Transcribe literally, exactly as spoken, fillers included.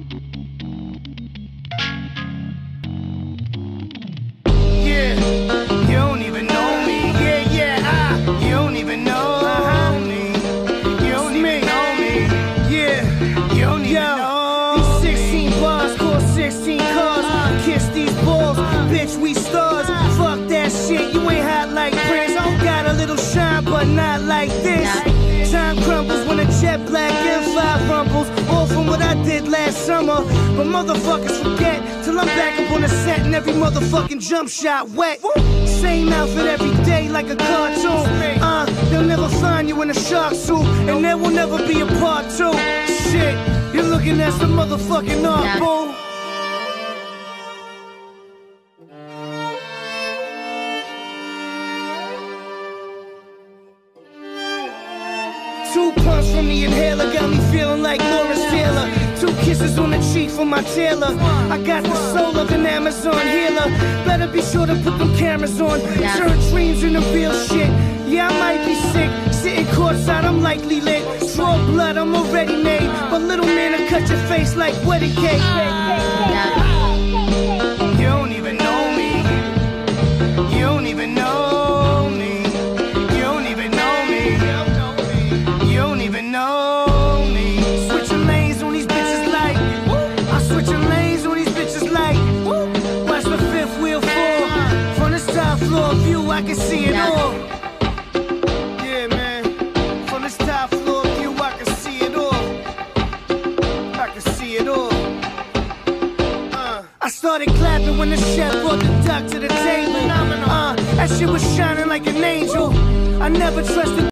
Yeah, you don't even know me. Yeah, yeah, ah, you don't even know me. You don't even know me. Yeah, you don't even know. These sixteen bars cost sixteen cars. Kiss these balls, bitch, we stars. Fuck that shit, you ain't hot like Prince. Got a little shine, but not like this. Time crumbles when a jet black M five rumbles. All from what I did last summer. But motherfuckers forget till I'm back up on the set and every motherfucking jump shot wet. Same outfit every day like a cartoon. Uh, they'll never find you in a shark suit, and there will never be a part two. Shit, you're looking at some motherfucking art, boo. Two pumps from the inhaler got me feeling like Lawrence Taylor. Two kisses on the cheek from my tailor. I got the soul of an Amazon healer. Better be sure to put them cameras on. Turn dreams into real shit. Yeah, I might be sick. Sitting courtside, I'm likely lit. Draw blood, I'm already made. But little man, I cut your face like wedding cake. You don't even know me. You don't even know. Know me. Switching lanes on these bitches like I'm switching lanes on these bitches like watch the fifth wheel fall. From this top floor view I can see it all. Yeah, man. From this top floor view I can see it all. I can see it all. uh. I started clapping when the chef brought the duck to the table. uh, That shit was shining like an angel. I never trusted